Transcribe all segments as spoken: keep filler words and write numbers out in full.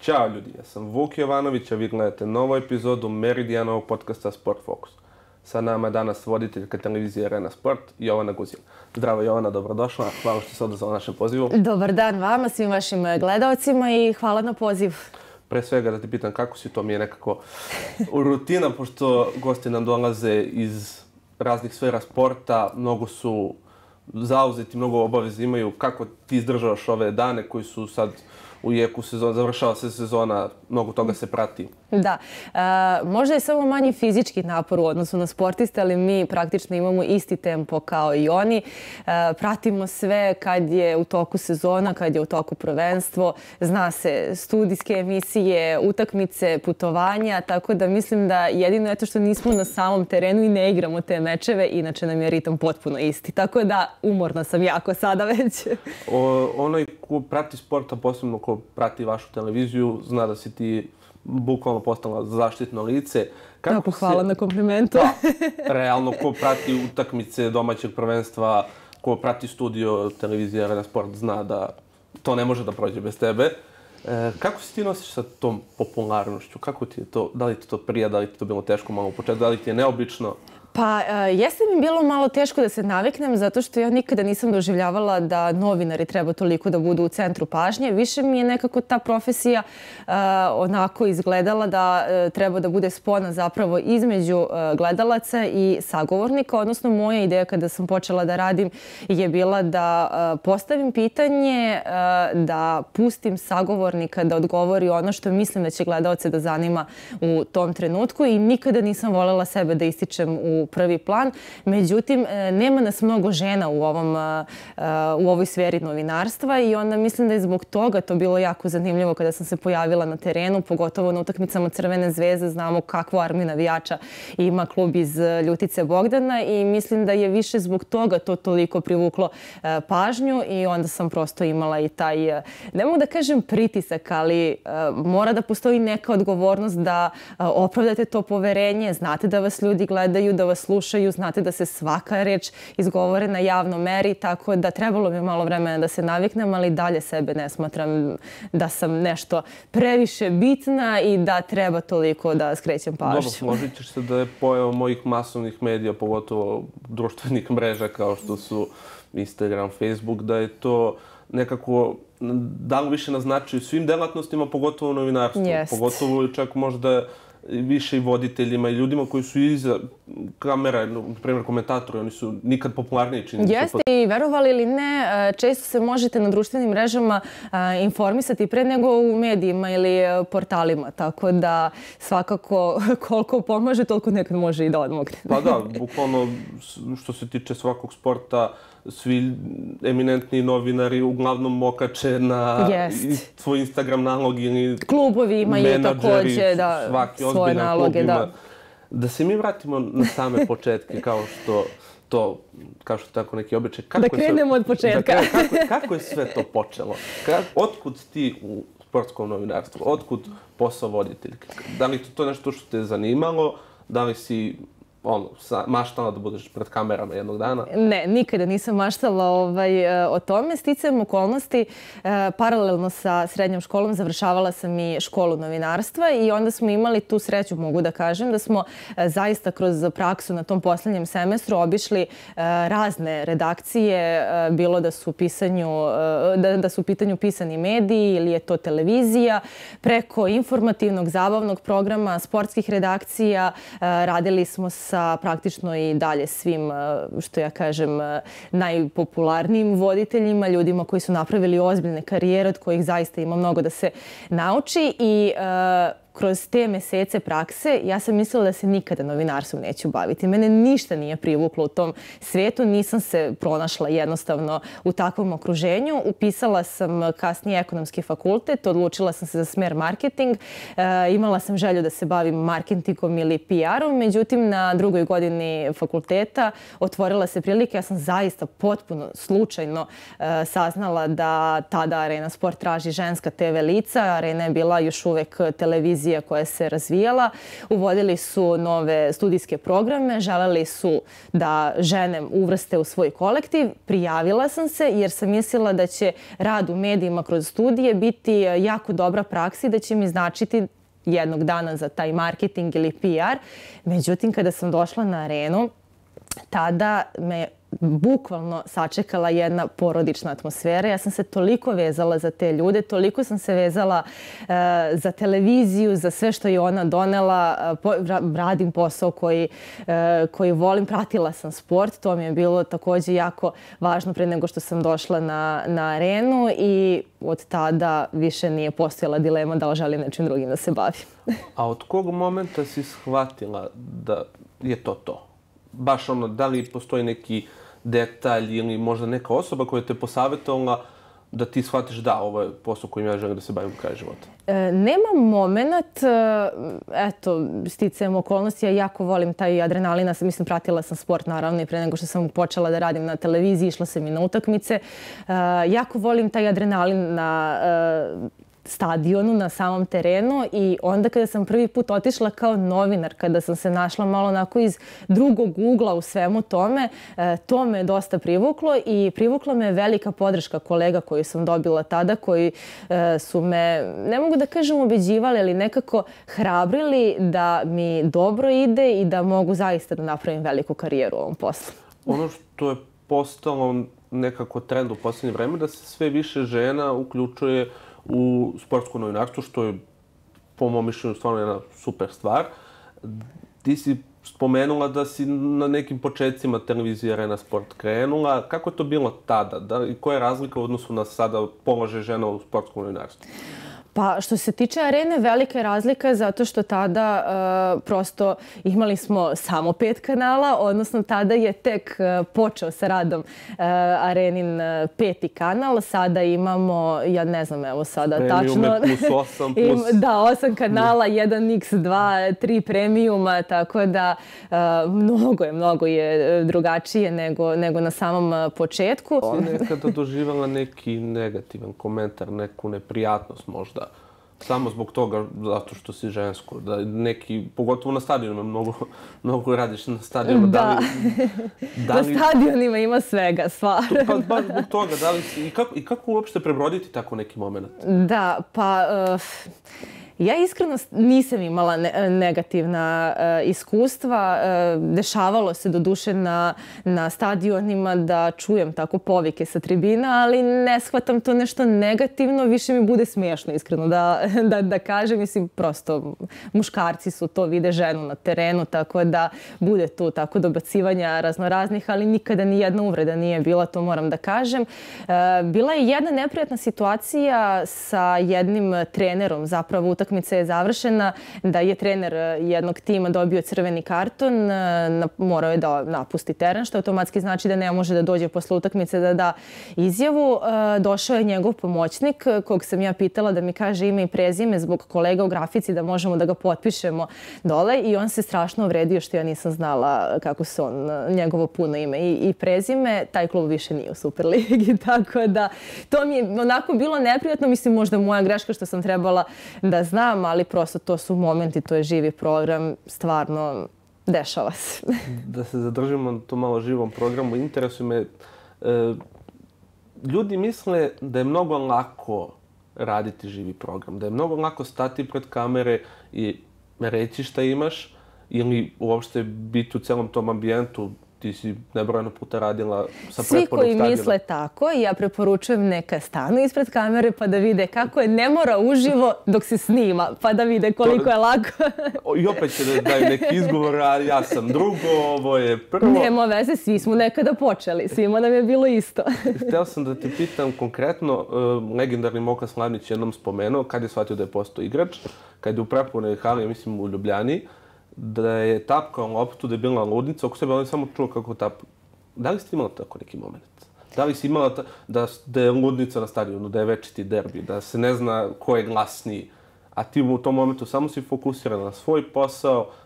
Ćao ljudi, ja sam Vuk Jovanović, a vi gledate novu epizodu Meridijanovog podcasta Sport Focus. Sa nama je danas voditeljka televizije Arena Sport, Jovana Guzin. Zdravo Jovana, dobrodošla. Hvala što ste odazvala našem pozivu. Dobar dan vama, svim vašim gledalcima i hvala na poziv. Pre svega da te pitam kako si, to mi je nekako rutina, pošto gosti nam dolaze iz raznih sfera sporta, mnogo su zauzeti, mnogo obaveza imaju. Kako ti izdržavaš ove dane koji su sad u jeku sezona, završava se sezona, mnogo toga se prati? Da, e, možda je samo manji fizički napor u odnosu na sportiste, ali mi praktično imamo isti tempo kao i oni. E, pratimo sve kad je u toku sezona, kad je u toku prvenstvo. Zna se studijske emisije, utakmice, putovanja, tako da mislim da jedino je to što nismo na samom terenu i ne igramo te mečeve, inače nam je ritam potpuno isti. Tako da umorna sam jako sada već. O, onaj ko prati sporta, posebno ko prati vašu televiziju, zna da si ti bukvalno postala zaštitno lice. Kako se... Hvala na komplimentu. Pa, realno, ko prati utakmice domaćeg prvenstva, ko prati studio televizije Arena Sport, zna da to ne može da prođe bez tebe. E, kako se ti nosiš sa tom popularnošću? Kako ti je to, da li ti to prija, da li ti to bilo teško malo u početku, da li ti je neobično? Pa, jeste mi bilo malo teško da se naviknem, zato što ja nikada nisam doživljavala da novinari treba toliko da budu u centru pažnje. Više mi je nekako ta profesija uh, onako izgledala da uh, treba da bude spona zapravo između uh, gledalaca i sagovornika. Odnosno, moja ideja kada sam počela da radim je bila da uh, postavim pitanje, uh, da pustim sagovornika da odgovori ono što mislim da će gledalce da zanima u tom trenutku i nikada nisam voljela sebe da ističem u prvi plan. Međutim, nema nas mnogo žena u, ovom, u ovoj sferi novinarstva i onda mislim da je zbog toga to bilo jako zanimljivo kada sam se pojavila na terenu, pogotovo na utakmicama Crvene zvezde. Znamo kakvu armiju navijača ima klub iz Ljutice Bogdana i mislim da je više zbog toga to toliko privuklo pažnju i onda sam prosto imala i taj, ne mogu da kažem pritisak, ali mora da postoji neka odgovornost da opravdate to poverenje, znate da vas ljudi gledaju, da vas slušaju, znate da se svaka reč izgovore na javnom meri, tako da trebalo mi malo vremena da se naviknem, ali dalje sebe ne smatram da sam nešto previše bitna i da treba toliko da skrećem pažnju. Dobro, složit ćeš se da je pojava mojih masovnih medija, pogotovo društvenih mreža kao što su Instagram, Facebook, da je to nekako da li više naznačuju svim delatnostima, pogotovo novinarstvu, yes. Pogotovo čak možda više i voditeljima i ljudima koji su iza kamera, na primjer komentatori, oni su nikad popularniji čini. Jeste i verovali ili ne, često se možete na društvenim mrežama informisati pre nego u medijima ili portalima, tako da svakako koliko pomaže, toliko nekad može i da odmogne. Pa da, bukvalno što se tiče svakog sporta, svi eminentni novinari uglavnom okače na yes. svoj Instagram nalog ili klubovi imaju takođe da, svaki svoje naloge. Da. da se mi vratimo na same početke kao što to, kao što tako neki običaj. Kako da krenemo sve, od početka. Da, kako, kako je sve to počelo? Kako, otkud ti u sportskom novinarstvu? Otkud posao voditeljke? Da li to nešto što te zanimalo? Da li si ono, maštala da budeš pred kamerama jednog dana? Ne, nikada nisam maštala ovaj, o tome. Sticajem okolnosti, paralelno sa srednjom školom završavala sam i školu novinarstva i onda smo imali tu sreću, mogu da kažem, da smo zaista kroz praksu na tom poslednjem semestru obišli razne redakcije, bilo da su u pisanju, da, da su u pitanju pisani mediji ili je to televizija, preko informativnog, zabavnog programa, sportskih redakcija. Radili smo sa sa praktično i dalje svim, što ja kažem, najpopularnijim voditeljima, ljudima koji su napravili ozbiljne karijere, od kojih zaista ima mnogo da se nauči i kroz te mesece prakse ja sam mislila da se nikada novinarstvom neću baviti. Mene ništa nije privuklo u tom svetu, nisam se pronašla jednostavno u takvom okruženju. Upisala sam kasnije ekonomski fakultet, odlučila sam se za smer marketing. E, imala sam želju da se bavim marketingom ili P R-om, međutim na drugoj godini fakulteta otvorila se prilika. Ja sam zaista potpuno slučajno e, saznala da tada Arena Sport traži ženska T V lica. Arena je bila još uvek televizija televizija koja se razvijala. Uvodili su nove studijske programe, želeli su da žene uvrste u svoj kolektiv. Prijavila sam se jer sam mislila da će rad u medijima kroz studije biti jako dobra praksa i da će mi značiti jednog dana za taj marketing ili P R. Međutim, kada sam došla na Arenu, tada me bukvalno sačekala jedna porodična atmosfera. Ja sam se toliko vezala za te ljude, toliko sam se vezala uh, za televiziju, za sve što je ona donela. Uh, po, radim posao koji, uh, koji volim, pratila sam sport. To mi je bilo također jako važno pre nego što sam došla na, na Arenu i od tada više nije postojala dilema da li želim nečim drugim da se bavim. A od kog momenta si shvatila da je to to? Baš ono, da li postoji neki detalj ili možda neka osoba koja te posavjetovala da ti shvatiš da, ovo je posao kojim ja želim da se bavim do kraja života? E, nema moment, eto, sticajem okolnosti, ja jako volim taj adrenalina, mislim, pratila sam sport naravno i pre nego što sam počela da radim na televiziji, išla sam i na utakmice. E, jako volim taj adrenalin na e, stadionu, na samom terenu i onda kada sam prvi put otišla kao novinar, kada sam se našla malo onako iz drugog ugla u svemu tome, to me dosta privuklo i privukla me velika podrška kolega koju sam dobila tada, koji su me, ne mogu da kažem ubeđivali, ali nekako hrabrili da mi dobro ide i da mogu zaista da napravim veliku karijeru u ovom poslu. Ono što je postalo nekako trend u posljednje vreme, da se sve više žena uključuje u sportsko novinarstvo, što je po mom mišljenju stvarno jedna super stvar. Ti si spomenula da si na nekim početcima televizije Arena Sport krenula. Kako je to bilo tada? Da, i koja je razlika u odnosu na sada položaj žena u sportskom novinarstvu? Pa što se tiče Arene, velika je razlika zato što tada uh, prosto imali smo samo pet kanala, odnosno tada je tek uh, počeo sa radom uh, Arenin uh, peti kanal. Sada imamo, ja ne znam, evo sada premiume tačno. Plus osam plus... Da, osam kanala, jedan iks dva, tri premiuma, tako da uh, mnogo je, mnogo je drugačije nego, nego na samom uh, početku. Ona je nekada doživala neki negativan komentar, neku neprijatnost možda. Samo zbog toga, zato što si žensko. Da neki, pogotovo na stadionima, mnogo, mnogo radiš na stadionima. Da, da li, da li, na stadionima ima svega, stvarno. Pa baš zbog toga, da li si, i, kako, i kako uopšte prebroditi tako neki moment? Da, pa... Uh, ja iskreno nisam imala ne, negativna uh, iskustva. Uh, dešavalo se do duše na, na stadionima da čujem tako povike sa tribina, ali ne shvatam to nešto negativno, više mi bude smiješno iskreno da, da, da kažem. Mislim, prosto muškarci su to, vide ženu na terenu, tako da bude tu tako dobacivanja raznoraznih, ali nikada ni jedna uvreda nije bila, to moram da kažem. Uh, bila je jedna neprijatna situacija sa jednim trenerom, zapravo utakmica je završena, da je trener jednog tima dobio crveni karton, morao je da napusti teren, što automatski znači da ne može da dođe posle utakmice da da izjavu. Došao je njegov pomoćnik, kog sam ja pitala da mi kaže ime i prezime zbog kolega u grafici, da možemo da ga potpišemo dole, i on se strašno uvredio što ja nisam znala kako se on, njegovo puno ime i, i prezime. Taj klub više nije u Superligi, tako da to mi je onako bilo neprijatno. Mislim, možda moja greška što sam trebala da znam, ali prosto to su momenti, to je živi program, stvarno dešava se. Da se zadržimo na tom malo živom programu, interesuje me, e, ljudi misle da je mnogo lako raditi živi program, da je mnogo lako stati pred kamere i reći šta imaš, ili uopšte biti u celom tom ambijentu. Ti si nebrojeno puta radila sa prethodnog stadiona. Svi koji misle tako, ja preporučujem neka stanu ispred kamere pa da vide kako je ne mora uživo dok se snima, pa da vide koliko je lako. I opet će da daju neki izgovor, a ja sam drugo, ovo je prvo. Nema veze, svi smo nekada počeli, svima nam je bilo isto. Hteo sam da te pitam konkretno, legendarni Moka Slavnić jednom spomenuo kad je shvatio da je postao igrač, kad je u prepunoj hali, mislim u Ljubljani, da je tapkao loptu, da je bila ludnica, oko sebe on je samo čuo kako tapka. Da li ste imala tako neki moment? Da li si imala ta, da, da je ludnica na stadionu, da je večiti derbi, da se ne zna ko je glasniji, a ti u tom momentu samo si fokusirana na svoj posao,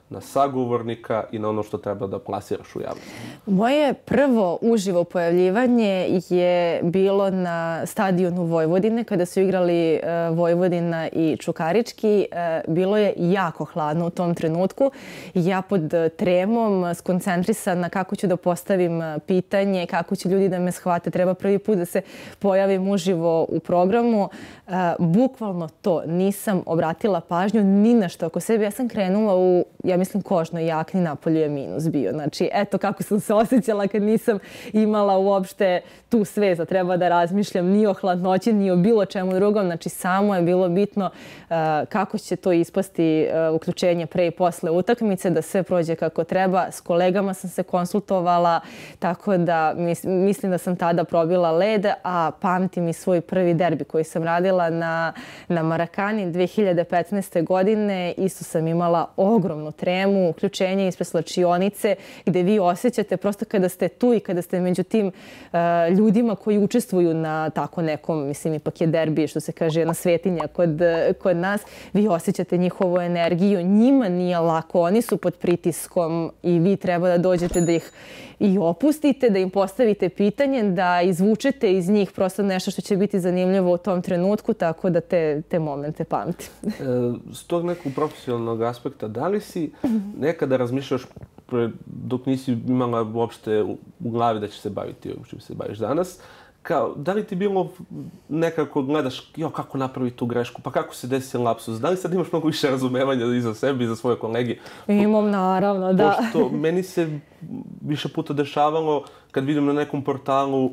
na sagovornika i na ono što treba da plasiraš u javnosti? Moje prvo uživo pojavljivanje je bilo na stadionu Vojvodine kada su igrali Vojvodina i Čukarički. Bilo je jako hladno u tom trenutku. Ja pod tremom, skoncentrisana kako ću da postavim pitanje, kako će ljudi da me shvate. Treba prvi put da se pojavim uživo u programu. Bukvalno to nisam obratila pažnju ni na što oko sebe. Ja sam krenula u, ja mislim, kožnoj jakni, napolju je minus bio. Znači, eto kako sam se osjećala kad nisam imala uopšte tu svest da treba da razmišljam ni o hladnoći, ni o bilo čemu drugom. Znači, samo je bilo bitno uh, kako će to ispasti uh, uključenje pre i posle utakmice, da sve prođe kako treba. S kolegama sam se konsultovala, tako da mis, mislim da sam tada probila led, a pamtim i svoj prvi derbi koji sam radila na, na Marakani dve hiljade petnaeste. godine. Isto sam imala ogromnu tremu, uključenje ispred slačionice, gde vi osjećate prosto kada ste tu i kada ste među tim uh, ljudima koji učestvuju na tako nekom, mislim, ipak je derbi, što se kaže, jedna svetinja kod, kod nas, vi osjećate njihovu energiju. Njima nije lako, oni su pod pritiskom i vi treba da dođete da ih i opustite, da im postavite pitanje, da izvučete iz njih prosto nešto što će biti zanimljivo u tom trenutku, tako da te, te momente pamtim. E, s tog nekog profesionalnog aspekta, da li si nekada razmišljaš dok nisi imala uopšte u glavi da ćeš se baviti ovim čim se baviš danas, kao, da li ti bilo nekako gledaš, jo, kako napravi tu grešku, pa kako se desi lapsus? Da li sad imaš mnogo više razumevanja i za sebe i za svoje kolege? Imam, naravno, da. Pošto meni se više puta dešavalo kad vidim na nekom portalu,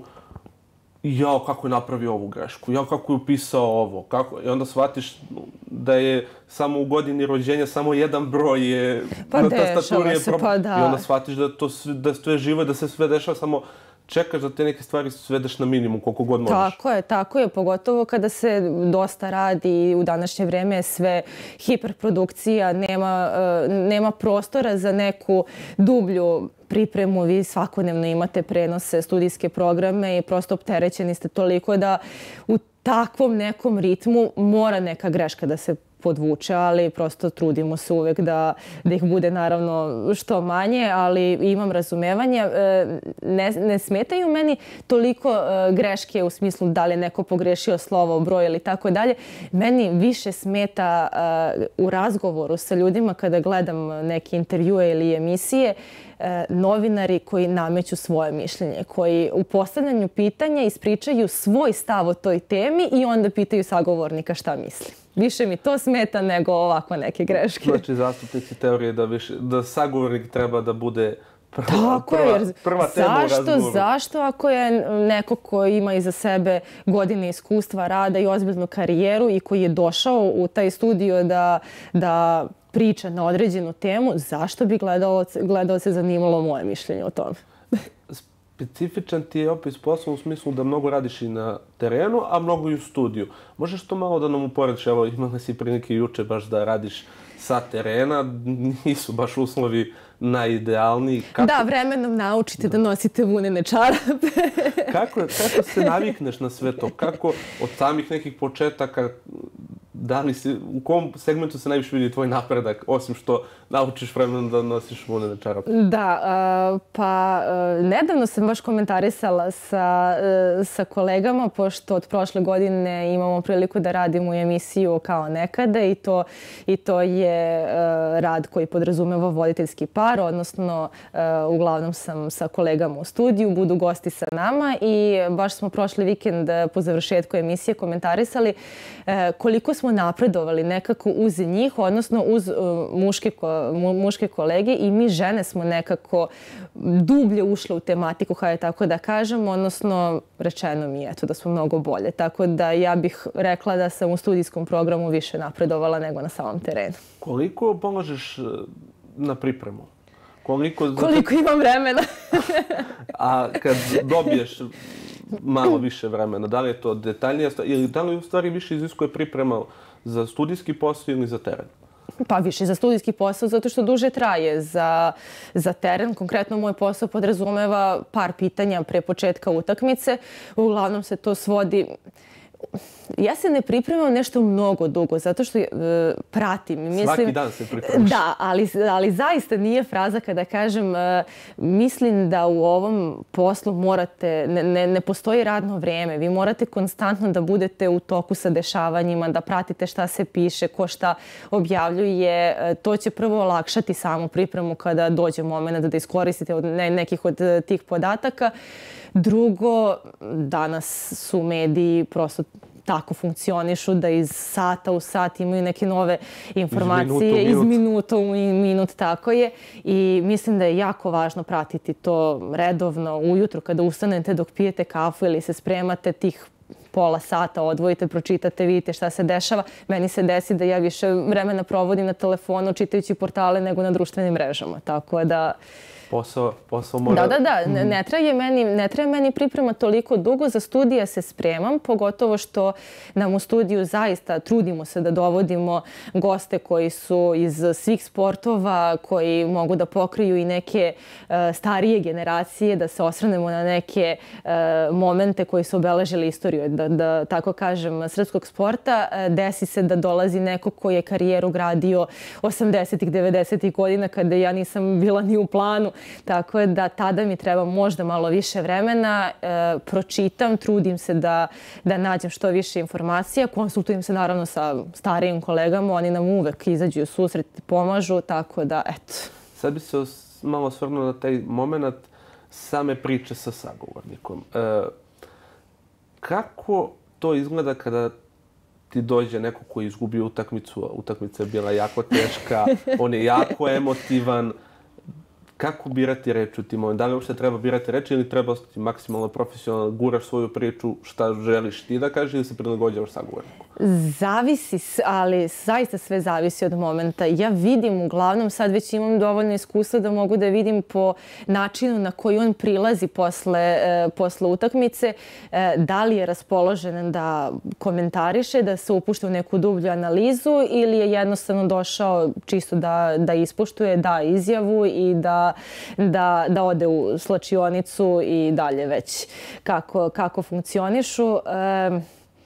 jao, kako je napravio ovu grešku, jao, kako je upisao ovo, kako... I onda shvatiš da je samo u godini rođenja samo jedan broj je... Pa dešava se, pro... pa da. I onda shvatiš da to sve, da sve živo i da se sve dešava, samo čekaš da te neke stvari svedeš na minimum koliko god možeš. Tako je, tako je. Pogotovo kada se dosta radi u današnje vreme, sve hiperprodukcija, nema, nema prostora za neku dublju pripremu. Vi svakodnevno imate prenose, studijske programe i prosto opterećeni ste toliko da u takvom nekom ritmu mora neka greška da se podvuče, ali prosto trudimo se uvek da, da ih bude naravno što manje, ali imam razumevanje. Ne, ne smetaju meni toliko greške u smislu da li je neko pogrešio slovo, broj ili tako dalje. Meni više smeta u razgovoru sa ljudima kada gledam neke intervjue ili emisije, novinari koji nameću svoje mišljenje, koji u postavljanju pitanja ispričaju svoj stav o toj temi i onda pitaju sagovornika šta misli. Više mi to smeta nego ovako neke greške. Znači, zastupnici teorije da, više, da sagovornik treba da bude prva, Tako prva, je, prva tema u zašto, razgovoru. Zašto ako je neko ko ima iza sebe godine iskustva rada i ozbiljnu karijeru i koji je došao u taj studio da, da priča na određenu temu, zašto bi gledalac, gledalac se zanimalo moje mišljenje o tome? Specifičan ti je opis posla u smislu da mnogo radiš i na terenu, a mnogo i u studiju. Možeš to malo da nam uporediš? Evo, imala si prilike juče baš da radiš sa terena, nisu baš uslovi najidealniji. Kako... Da, vremenom naučite da nosite vunene čarape. kako, kako se navikneš na sve to? Kako od samih nekih početaka, da li si, u kom segmentu se najviše vidi tvoj napredak, osim što naučiš vremenom da nosiš vunene čarape? Da, uh, pa uh, nedavno sam baš komentarisala sa, uh, sa kolegama, pošto od prošle godine imamo priliku da radimo emisiju Kao nekada i to, i to je uh, rad koji podrazumeva voditeljski par, odnosno uh, uglavnom sam sa kolegama u studiju, budu gosti sa nama i baš smo prošli vikend po završetku emisije komentarisali uh, koliko smo napredovali nekako uz njih, odnosno uz uh, muške, ko, mu, muške kolege i mi žene smo nekako dublje ušle u tematiku, hajde tako da kažem, odnosno rečeno mi je eto da smo mnogo bolje. Tako da ja bih rekla da sam u studijskom programu više napredovala nego na samom terenu. Koliko polažeš na pripremu? Koliko, Koliko imam vremena? A kad dobiješ malo više vremena, da li je to detaljnija stvar ili da li u stvari više iziskuje priprema za studijski posao ili za teren? Pa više za studijski posao, zato što duže traje. Za, za teren, konkretno moj posao podrazumeva par pitanja pre početka utakmice. Uglavnom se to svodi... Ja se ne pripremam nešto mnogo dugo, zato što e, pratim. Mislim, svaki dan se pripremaš. Da, ali, ali zaista nije fraza kada kažem e, mislim da u ovom poslu morate, ne, ne, ne postoji radno vreme. Vi morate konstantno da budete u toku sa dešavanjima, da pratite šta se piše, ko šta objavljuje. E, to će prvo olakšati samu pripremu kada dođe moment da iskoristite od ne, nekih od tih podataka. Drugo, danas su mediji prosto tako funkcionišu da iz sata u sat imaju neke nove informacije. Iz minuta u minut. Iz minuta u minut, tako je. I mislim da je jako važno pratiti to redovno ujutru kada ustanete dok pijete kafu ili se spremate tih pola sata, odvojite, pročitate, vidite šta se dešava. Meni se desi da ja više vremena provodim na telefonu čitajući portale nego na društvenim mrežama. Tako da... Posao, posao mora... Da, da, da. Ne, ne, traje meni, ne traje meni priprema toliko dugo. Za studija se spremam, pogotovo što nam u studiju zaista trudimo se da dovodimo goste koji su iz svih sportova, koji mogu da pokriju i neke uh, starije generacije, da se osvrnemo na neke uh, momente koji su obeležili istoriju, da, da tako kažem, srpskog sporta. Uh, desi se da dolazi neko koji je karijeru gradio osamdesetih, devedesetih godina kada ja nisam bila ni u planu. Tako je da tada mi treba možda malo više vremena. E, pročitam, trudim se da, da nađem što više informacija. Konsultujem se naravno sa starijim kolegama. Oni nam uvek izađu u susret, pomažu. Tako da, eto. Sad bi se os, malo osvrnuo na taj moment same priče sa sagovornikom. E, kako to izgleda kada ti dođe neko koji je izgubio utakmicu, utakmica je bila jako teška, on je jako emotivan. Kako birati reči u tim momentima? Da li uopšte treba birati reči ili treba ostati maksimalno profesionalno, guraš svoju priču, šta želiš ti da kažeš ili se prilagođavaš sagovorniku? Zavisi, ali zaista sve zavisi od momenta. Ja vidim, uglavnom sad već imam dovoljno iskustva da mogu da vidim po načinu na koji on prilazi posle, e, posle utakmice, e, da li je raspoložen da komentariše, da se upušta u neku dublju analizu ili je jednostavno došao čisto da, da ispuštuje, da izjavu i da, da, da ode u slačionicu i dalje već kako, kako funkcionišu. E,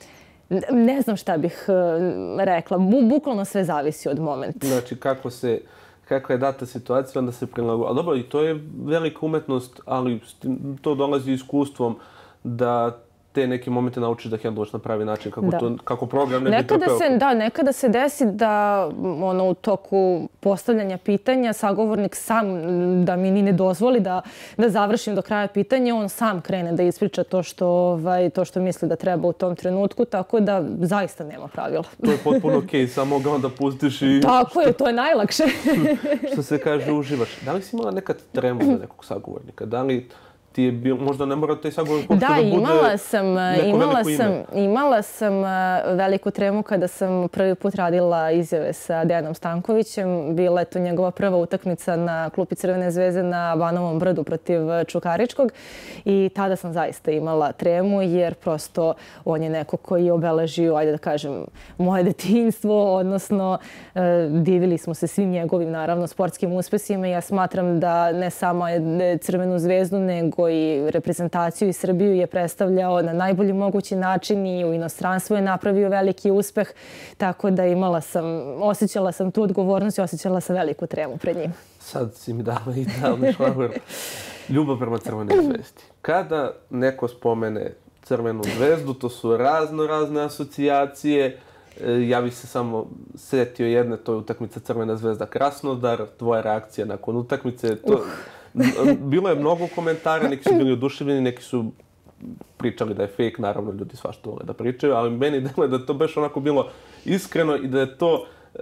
Ne znam šta bih rekla. Bukvalno sve zavisi od momenta. Znači, kako se, kako je data situacija, onda se prilagođava. Ali dobro, i to je velika umetnost, ali to dolazi iskustvom da te neke momente naučiš da hendluješ na pravi način, kako, to, kako program ne bi nekada trpeo. Se, da, nekada se desi da ono, u toku postavljanja pitanja sagovornik sam da mi ni ne dozvoli da, da završim do kraja pitanja, on sam krene da ispriča to što, ovaj, to što misli da treba u tom trenutku, tako da zaista nema pravila. To je potpuno okej, okay, samo ga onda pustiš i... Tako je, to je najlakše. Što se kaže, uživaš. Da li si imala nekad tremu za nekog sagovornika? Da li ti je bil, možda ne mora taj sagovornik uopšte da, da bude imala sam, neko imala veliko sam, ime. Imala sam veliku tremu kada sam prvi put radila izjave sa Dejanom Stankovićem. Bila je to njegova prva utakmica na klupi Crvene zvezde na Banovom brdu protiv Čukaričkog. I tada sam zaista imala tremu jer prosto on je neko koji je obeležio, ajde da kažem, moje detinjstvo, odnosno divili smo se svim njegovim, naravno, sportskim uspesima. Ja smatram da ne samo Crvenu zvezdu, nego i reprezentaciju i Srbiju je predstavljao na najbolji mogući način i u inostranstvu je napravio veliki uspeh. Tako da imala sam, osjećala sam tu odgovornost i osjećala sam veliku tremu pred njim. Sad si mi dala idealni šlagvor. Ljubav prema Crvenoj zvezdi. Kada neko spomene Crvenu zvezdu, to su razno razne asocijacije. Ja bih se samo setio jedne, to je utakmica Crvena zvezda Krasnodar, tvoja reakcija nakon utakmice. To... Uh. Bilo je mnogo komentara, neki su bili oduševljeni, neki su pričali da je fake, naravno ljudi svašta vole da pričaju, ali meni deluje da je to baš onako bilo iskreno i da je to e,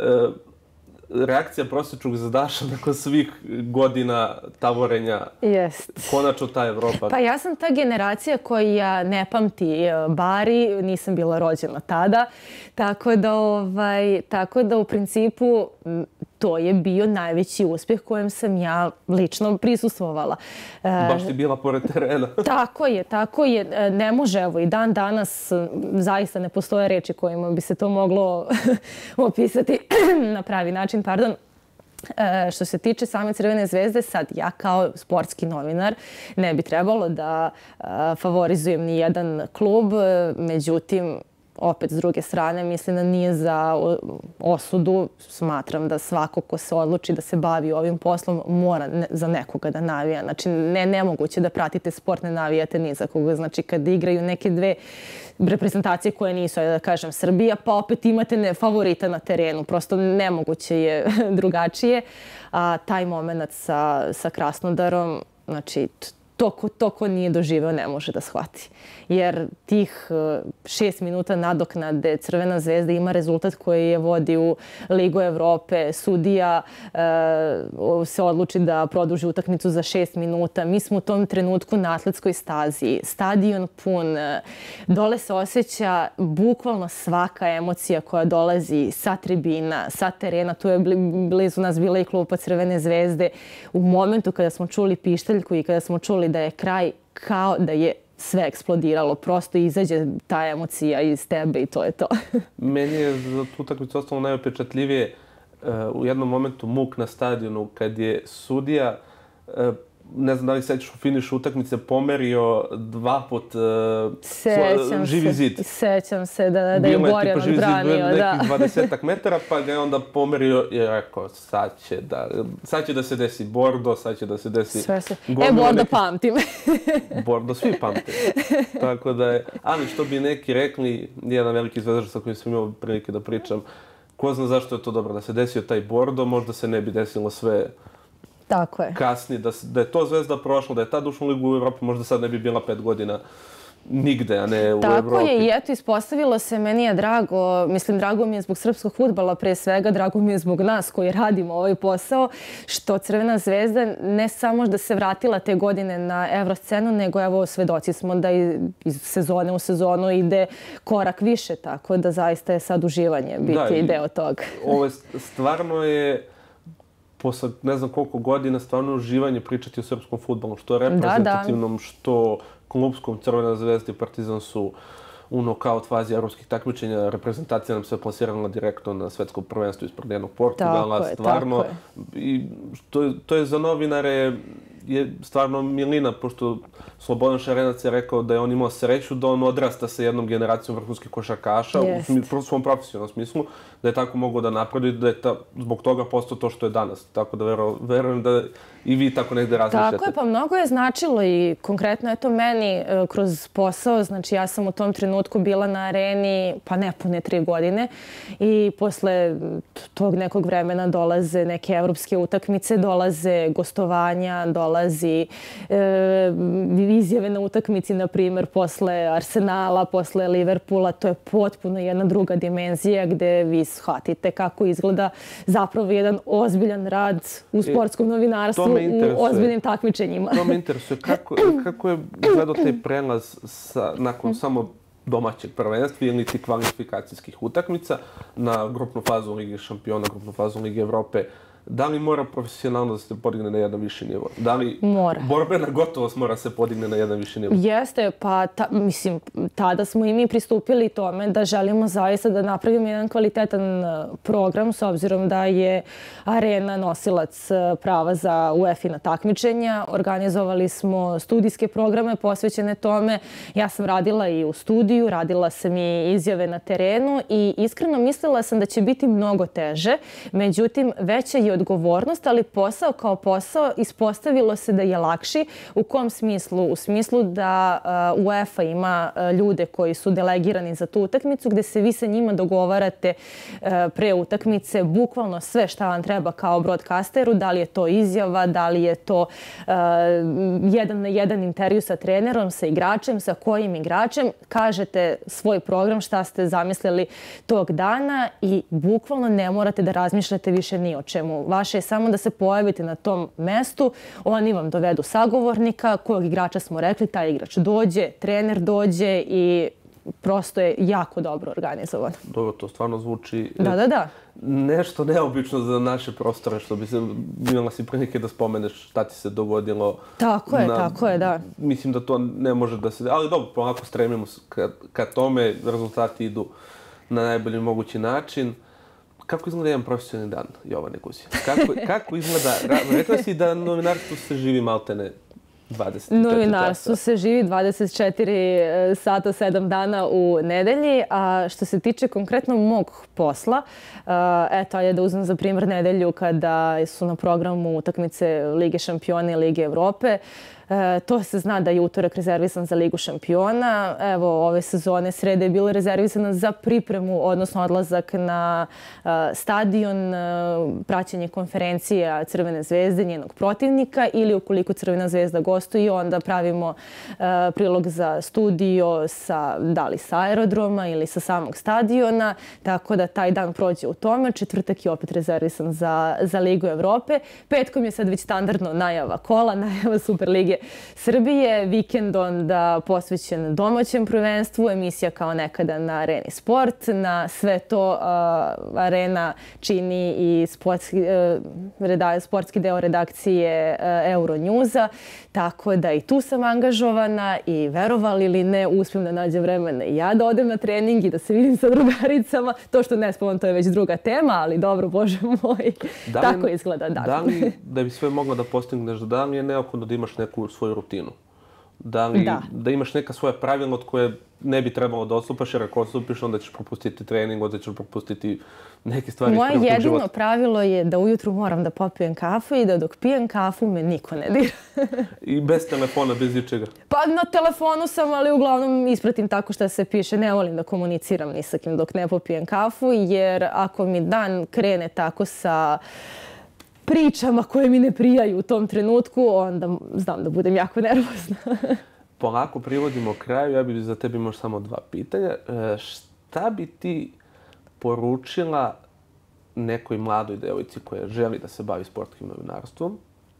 reakcija prosječnog zadaša nakon svih godina tavorenja. Jest. Konačno ta Evropa. Pa ja sam ta generacija koja ne pamti Bari, nisam bila rođena tada, tako da, ovaj, tako da u principu to je bio najveći uspjeh kojem sam ja lično prisustvovala. Baš ti bila pored terena. Tako je, tako je. Ne može, evo i dan danas zaista ne postoje reči kojima bi se to moglo opisati na pravi način, pardon. E, što se tiče same Crvene zvezde, sad ja kao sportski novinar ne bi trebalo da a, favorizujem ni jedan klub, međutim, opet s druge strane mislim da nije za osudu. Smatram da svako ko se odluči da se bavi ovim poslom mora ne, za nekoga da navija. Znači ne, nemoguće da pratite sport, ne navijate ni za koga. Znači kad igraju neke dve reprezentacije koje nisu, da kažem, Srbija, pa opet imate ne, favorita na terenu. Prosto nemoguće je drugačije. A taj moment sa, sa Krasnodarom, znači to ko, to ko nije doživeo ne može da shvati. Jer tih šest minuta nadoknade Crvena zvezda ima rezultat koji je vodi u Ligu Evrope. Sudija e, se odluči da produži utakmicu za šest minuta. Mi smo u tom trenutku na atletskoj stazi. Stadion pun. Dole se osjeća bukvalno svaka emocija koja dolazi sa tribina, sa terena. Tu je blizu nas bila i klupa Crvene zvezde. U momentu kada smo čuli pištaljku i kada smo čuli da je kraj, kao da je sve eksplodiralo. Prosto izađe ta emocija iz tebe i to je to. Meni je za tu utakmicu ostalo najopečatljivije uh, u jednom momentu muk na stadionu kad je sudija, uh, ne znam da li sećaš u finišu utakmice, pomerio dva put uh, sećam živi se, zid. Sećam se da, da je Borjan odbranio. Bilo je nekih dvadesetak metara, pa ga je onda pomerio i rekao sad će da, sad će da se desi Bordo, sad će da se desi... Sve se. E, Bordo neki... pamtim. Bordo svi pamte. Tako da je... Ali što bi neki rekli, jedan veliki zvezdaš sa kojim sam imao prilike da pričam, ko zna zašto je to dobro da se desio taj Bordo, možda se ne bi desilo sve... Tako je. Kasni, da, da je to Zvezda prošla, da je tad ušla u Ligu u Evropi, možda sad ne bi bila pet godina nigde, a ne u Tako Evropi. Tako je i eto, ispostavilo se, meni je drago, mislim, drago mi je zbog srpskog fudbala pre svega, drago mi je zbog nas koji radimo ovaj posao, što Crvena zvezda ne samo da se vratila te godine na Evroscenu, nego evo svedoci smo da iz sezone u sezonu ide korak više, tako da zaista je sad uživanje biti da, deo toga. Ovo je, stvarno je posle ne znam koliko godina stvarno uživanje pričati o srpskom fudbalu, što reprezentativnom, da, da. što klubskom. Crvena zvezda i Partizan su u nokaut fazi evropskih takmičenja. Reprezentacija nam se plasirala direktno na svetsko prvenstvo ispred jednog Portugala. Tako je, stvarno. Tako je. I to, je, to je za novinare je stvarno milina, pošto Slobodan Šarenac je rekao da je on imao sreću da on odrasta sa jednom generacijom vrhunskih košarkaša yes. u svom profesionalnom smislu, da je tako mogao da napreduje, da je ta, zbog toga postao to što je danas. Tako da vero, verujem da i vi tako negde razmišljate. Tako je, pa mnogo je značilo i konkretno eto meni kroz posao, znači ja sam u tom trenutku bila na areni pa nepune tri godine i posle tog nekog vremena dolaze neke evropske utakmice, dolaze gostovanja, dolazi e, izjave na utakmici, na primjer, posle Arsenala, posle Liverpoola. To je potpuno jedna druga dimenzija gde vi shvatite kako izgleda zapravo jedan ozbiljan rad u sportskom novinarstvu, u ozbiljnim takmičenjima. To me interesuje. Kako, kako je izgledao taj prelaz sa, nakon samo domaćeg prvenstva ili ti kvalifikacijskih utakmica na grupnu fazu Lige šampiona, grupnu fazu Lige Evrope? Da li mora profesionalno da se podigne na jedan viši nivo? Da li mora. Borbena gotovost mora se podigne na jedan viši nivo? Jeste, pa ta, mislim, tada smo i mi pristupili tome da želimo zaista da napravimo jedan kvalitetan program s obzirom da je Arena nosilac prava za UEFA takmičenja. Organizovali smo studijske programe posvećene tome. Ja sam radila i u studiju, radila sam i izjave na terenu i iskreno mislila sam da će biti mnogo teže. Međutim, veća je odgovornost, ali posao kao posao ispostavilo se da je lakši. U kom smislu? U smislu da uh, UEFA ima uh, ljude koji su delegirani za tu utakmicu, gde se vi sa njima dogovarate uh, pre utakmice bukvalno sve šta vam treba kao broadcasteru, da li je to izjava, da li je to uh, jedan na jedan intervju sa trenerom, sa igračem, sa kojim igračem. Kažete svoj program, šta ste zamislili tog dana i bukvalno ne morate da razmišljate više ni o čemu. Vaše je samo da se pojavite na tom mestu, oni vam dovedu sagovornika, kojeg igrača smo rekli, taj igrač dođe, trener dođe i prosto je jako dobro organizovano. Dobro, to stvarno zvuči da, da, da. nešto neobično za naše prostore, što bi se imala si prilike da spomeneš šta ti se dogodilo. Tako je, na, tako je, da. Mislim da to ne može da se... Ali dobro, polako stremimo ka, ka tome, rezultati idu na najbolji mogući način. Kako izgleda jedan profesionalni dan, Jovane Guzija? Kako, kako izgleda... Rekla si da novinarstvo se živi maltene dvadeset četiri Novinarstvo časa. se živi dvadeset četiri sata, sedam dana u nedelji, a što se tiče konkretno mog posla, eto, ajde da uzmem za primjer nedelju kada su na programu utakmice Lige šampiona i Lige Evrope. E, to se zna da je utorak rezervisan za Ligu šampiona. Evo, ove sezone sreda je bila rezervisana za pripremu, odnosno odlazak na uh, stadion, uh, praćenje konferencija Crvene zvezde, njenog protivnika, ili ukoliko Crvena zvezda gostuje, onda pravimo uh, prilog za studio sa, da li sa aerodroma ili sa samog stadiona, tako da taj dan prođe u tome. Četvrtak je opet rezervisan za, za Ligu Evrope. Petkom je sad već standardno najava kola, najava Superlige Srbije, vikend onda posvećen domaćem prvenstvu, emisija kao nekada na Areni Sport. Na sve to uh, Arena čini i sportski, uh, reda, sportski deo redakcije uh, Euronewsa, tako da i tu sam angažovana i verovali ili ne, uspijem da nađem vremena i ja da odem na trening i da se vidim sa drugaricama. To što ne spavam, to je već druga tema, ali dobro, Bože moj, da li, tako izgleda. Da. Da li, da bi sve mogla da postigneš, da li je neophodno da imaš neku svoju rutinu? Da li da. da imaš neka svoja pravila od koje ne bi trebalo da odstupaš, jer ako odstupiš, onda ćeš propustiti trening, onda ćeš propustiti neke stvari. Moje jedino života. Pravilo je da ujutru moram da popijem kafu i da dok pijem kafu me niko ne dira. I bez telefona, bez ičega? Pa na telefonu sam, ali uglavnom ispratim tako što se piše. Ne volim da komuniciram ni sa kim dok ne popijem kafu, jer ako mi dan krene tako sa pričama koje mi ne prijaju u tom trenutku, onda znam da budem jako nervozna. Polako privodimo kraju. Ja bih za tebi imao samo dva pitanja. E, šta bi ti poručila nekoj mladoj devojci koja želi da se bavi sportskim novinarstvom?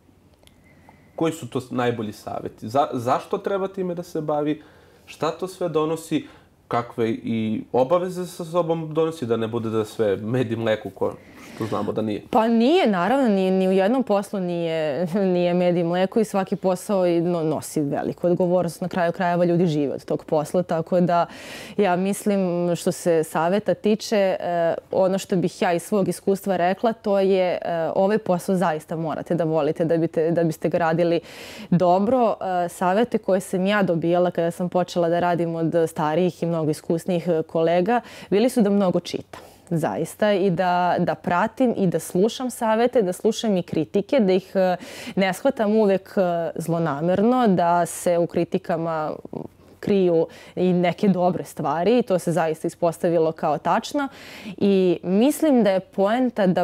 Koji su to najbolji savjeti? Za, zašto treba time da se bavi? Šta to sve donosi? Kakve i obaveze sa sobom donosi, da ne bude da sve med i mleko, ko što znamo da nije? Pa nije, naravno, ni, ni u jednom poslu nije, nije med i mleko i svaki posao no, nosi veliku odgovornost. Na kraju krajeva ljudi žive od tog posla, tako da ja mislim što se savjeta tiče, eh, ono što bih ja iz svog iskustva rekla, to je eh, ovaj posao zaista morate da volite da, biste, da biste ga radili dobro. Eh, savjete koje sam ja dobijala kada sam počela da radim od starijih i mnogo iskusnijih kolega, bili su da mnogo čitam. Zaista, i da, da pratim i da slušam savjete, da slušam i kritike, da ih ne shvatam uvek zlonamerno, da se u kritikama kriju i neke dobre stvari i to se zaista ispostavilo kao tačno. I mislim da je poenta da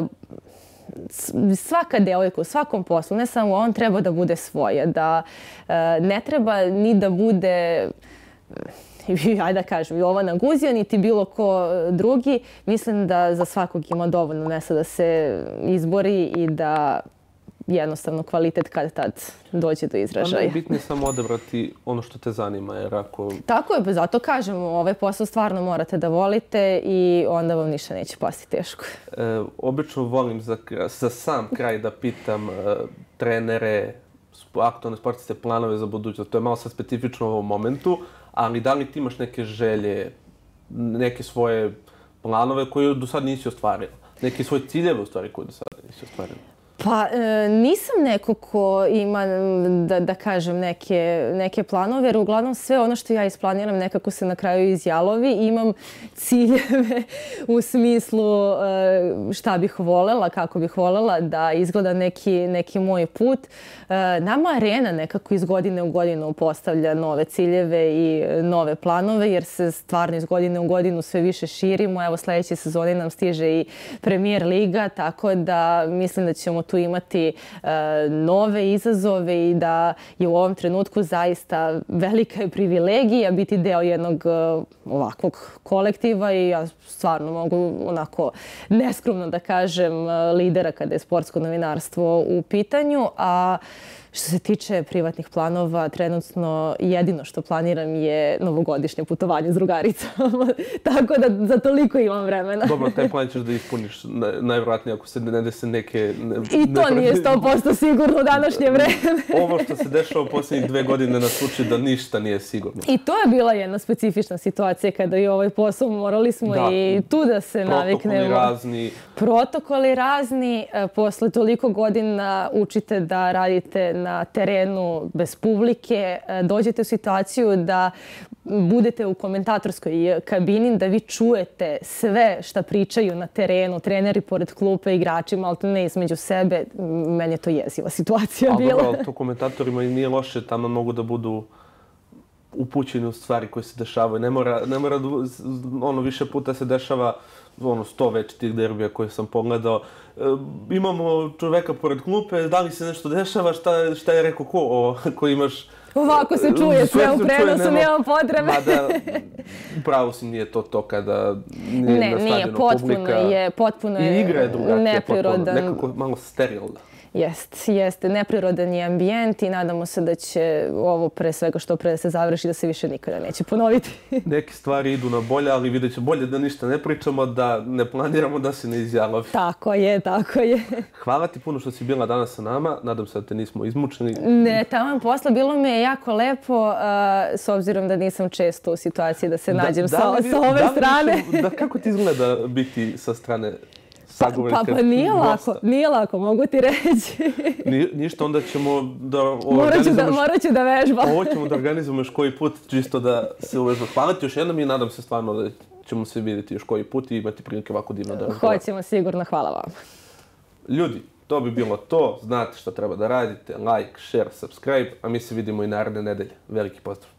svaka devojka u svakom poslu, ne samo on, treba da bude svoja, da ne treba ni da bude, ajde da kažem, Jovana Guzija, niti bilo ko drugi. Mislim da za svakog ima dovoljno mesta da se izbori i da jednostavno kvalitet kad tad dođe do izražaja. Najbitnije je samo odabrati ono što te zanima, jer ako... Tako je, zato kažem, ovaj posao stvarno morate da volite i onda vam ništa neće pasti teško. E, obično volim za, za sam kraj da pitam e, trenere, aktualne sportiste, planove za budućnost. To je malo sad specifično u ovom momentu, ali da li ti imaš neke želje, neke svoje planove koje do sad nisi ostvarila? Neke svoje ciljeve u stvari koje do sad nisi ostvarila? Pa e, nisam neko ko ima, da, da kažem, neke, neke planove, jer uglavnom sve ono što ja isplaniram nekako se na kraju izjalovi. Imam ciljeve u smislu e, šta bih volela, kako bih volela da izgleda neki, neki moj put. E, nama Arena nekako iz godine u godinu postavlja nove ciljeve i nove planove, jer se stvarno iz godine u godinu sve više širimo. Evo, sljedeće sezone nam stiže i Premier Liga, tako da mislim da ćemo tu imati uh, nove izazove i da je u ovom trenutku zaista velika je privilegija biti deo jednog uh, ovakvog kolektiva i ja stvarno mogu onako neskromno da kažem uh, lidera kada je sportsko novinarstvo u pitanju. A što se tiče privatnih planova, trenutno jedino što planiram je novogodišnje putovanje s drugaricama. Tako da za toliko imam vremena. Dobro, taj plan ćeš da ispuniš najvjerojatnije ako se ne dese neke I to nije sto posto sigurno u današnje vreme. Ovo što se dešava u posljednjih dve godine nas uči da ništa nije sigurno. I to je bila jedna specifična situacija kada je ovaj posao morali smo da. I tu da se Protokoli naviknemo. Protokoli razni. Protokoli razni. Posle toliko godina učite da radite na terenu bez publike. Dođete u situaciju da budete u komentatorskoj kabini, da vi čujete sve šta pričaju na terenu, treneri pored klupe, igrači maltene ne između sebe. Meni je to jeziva situacija ali bila. Ali to komentatorima i nije loše, tamo mogu da budu upućeni u stvari koje se dešavaju. Ne mora, ne mora ono, više puta se dešava ono, sto već tih derbija koje sam pogledao. E, imamo čoveka pored klupe, da li se nešto dešava, šta, šta je rekao ko, o, ko imaš... Ovako se čuje sve u prenosu, nema potrebe. Mada, upravo si nije to to kada nije ne, na stadionu nije, potpuno publika. Je, potpuno je I igra je drugačija, neprirodan. Nekako malo sterilna. Jest, jeste. Neprirodan je ambijent i nadamo se da će ovo pre svega što pre se završi, da se više nikada neće ponoviti. Neke stvari idu na bolje, ali vidjet će bolje da ništa ne pričamo, da ne planiramo, da se ne izjalovi. Tako je, tako je. Hvala ti puno što si bila danas sa nama. Nadam se da te nismo izmučeni. Ne, taman posla. Bilo mi je jako lepo, uh, s obzirom da nisam često u situaciji da se da, nađem da sa, li, sa ove da strane. Više, da, kako ti izgleda biti sa strane? Pa, pa, pa nije lako, nije lako, mogu ti reći. Ni, ništa, onda ćemo da morat ću da, morat ću da vežbam. Ovo ćemo da organizujemo još koji put, čisto da se uvežba. Hvala ti još jednom i nadam se stvarno da ćemo se vidjeti još koji put i imati prilike ovako divno da razgovaramo. Hoćemo sigurno, hvala vam. Ljudi, to bi bilo to. Znate što treba da radite. Like, share, subscribe, a mi se vidimo i naredne nedelje. Veliki pozdrav.